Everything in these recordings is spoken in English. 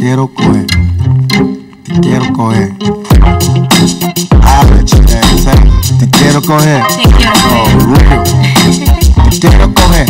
quiero coger. Te quiero coger. I'll let you say, te quiero coger. Te quiero coger. Oh, real. Te quiero coger.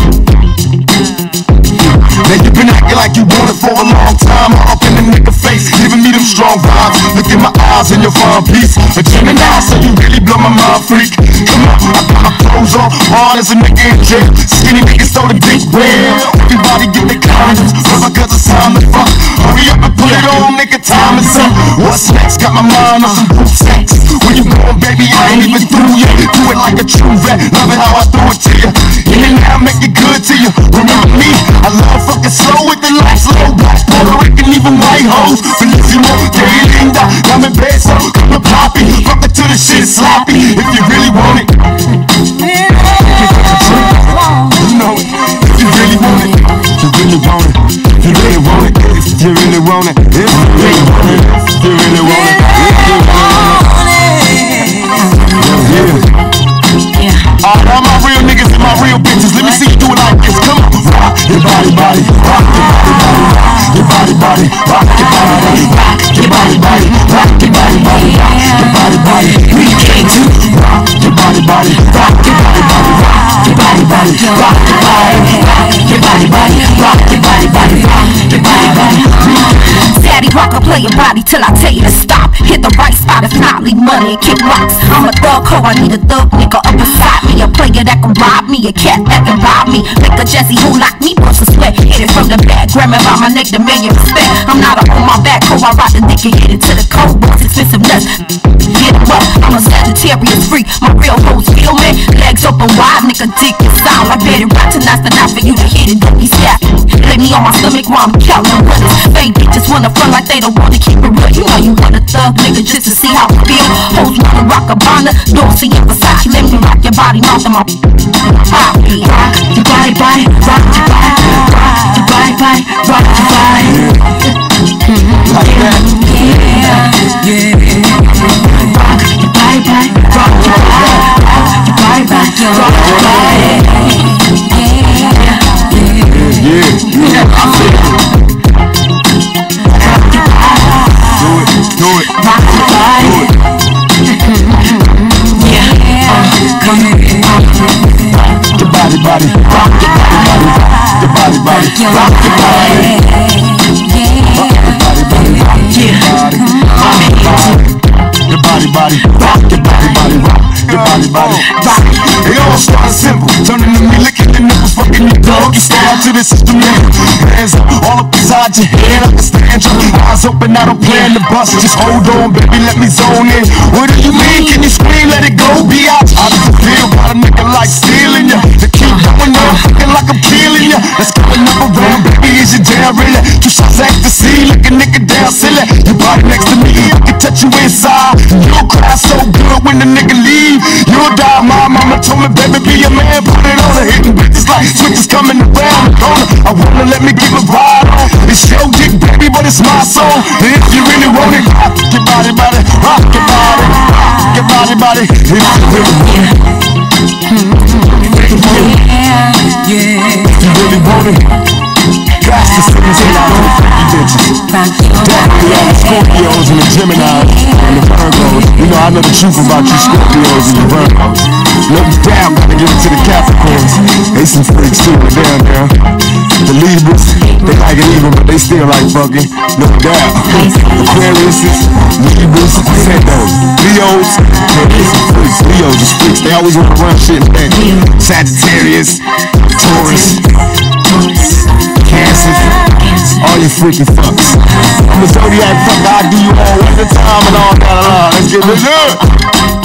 Now you been acting like you want it for a long time. Up in the nigga face, giving me them strong vibes. Look in my eyes and you'll find peace. A Gemini, so you really blow my mind, freak. Come on, I got my clothes on, hard as a nigga in jail. Skinny niggas so the dick well. Everybody get their condoms, cause it's time to fuck. Hurry up and put it on, nigga, time is up. What's next? Got my mind on some group sex. Where you going, baby? I ain't even through yet. Do it like a true vet, love it how I do it to you. In and out, make it good to you. Remember me, I love fucking slow with the lights low. Black, Puerto Rican, even white hoes. Bellissimo, que linda, dame beso, come to poppy. Fuck it till the shit is sloppy. If you really want it, you know it. If you really want it, you really want it. You really want it. If you really want it. If you really want it. If you really want it. All my real niggas and my real bitches, let me see you do it like this. Come on, rock your body, body, rock your body, body, rock your body, body, rock your body, body, rock your body, body, rock your body, body. We came to rock your body, body, rock your body, body, rock your body, body, rock your body, rock your body, body, rock your body, body, rock your body, body. Daddy rock, I play your body till I tell you to stop. Hit the right spot, if not, leave money and kick rocks. I'm a thug hoe, I need a thug nigga up beside me. A player that can rob me, a cat that can rob me. Make a Jesse who lock me, bust a sweat. Hit it from the back, grab me by my neck, demand your respect. I'm not a on my back hoe, I rock the dick and hit it to the cold. Boys, expensive nuts, get him up. I'm a Sagittarius freak, my real hoes feel me. Legs open wide, nigga dick is sound. I bet it right tonight's the night for you to hit it, don't be sad. Lay me on my stomach while I'm counting winners. Fake bitches wanna front like they don't wanna keep it real. You know you want a thug nigga just to see how it feel. Hoes wanna rock a bonda, Dorsey and Versace. Let me rock your body, mouth and my body. Rock your body, body, rock your body, rock your body, body, rock your body. Like that. Yeah, yeah. Rock your body, body, rock your body, rock your body, body, rock your body. Yeah, I feel it. Do it. Rock your body. Yeah. Come on. Rock your body, body. Rock your body, body. Your body, body. Rock your body. Rock your body, body. Your body, body. Rock your body, body. Rock your body, body. Rock. It all started simple. Turning to me, licking the nipples, fucking your dog. You stay out to the system, yeah. Hands up, all up inside your head. Understand your eyes open, I don't plan to bust. Just hold on, baby, let me zone in. What do you mean? Can you scream? Let it go, be out. How does it feel about a nigga like stealing ya? To keep going on, fucking like I'm killing ya. Let's go another round, baby, is your jam really? 2 shots ecstasy, look a nigga down silly. Your body next to me, I can touch you inside. You'll cry so good when the nigga leave. You'll die, my mama told me, baby, be a man, put it on her. Hitting bitches like switches coming around the corner. I wanna let me give a ride on. It's your dick, baby, but it's my song. And if you really want it, rock your body, body, rock your body, rock your body, body. If you really want it, if you really want it, got to sing this out to the freaky bitches. Definitely all the Scorpios and the Geminis and the Virgos. You know, I know the truth about you Scorpios and the Virgos. Let me down, gotta give it to the Capricorns. They some freaks too, but down there. The Libras, they like it even, but they still like fucking. No doubt. Aquariuses, Libras, Santos, Leos, they some freaks. Leos are freaks. They always want to run shit in back. Sagittarius, Taurus, Cancer, all you freaky fucks. I'm a zodiac fucker, I do you all one at a time and all that. Let's get this up.